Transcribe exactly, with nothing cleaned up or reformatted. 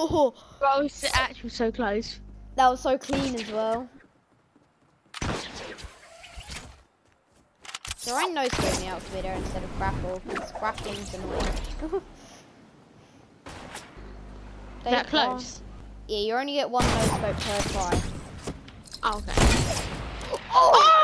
Oh! Bro, it's actually so close. That was so clean as well. So I no scope me out to there instead of grapple, because grappling's annoying. They That close? Are, yeah, you only get one no scope per try. Oh, okay. Oh!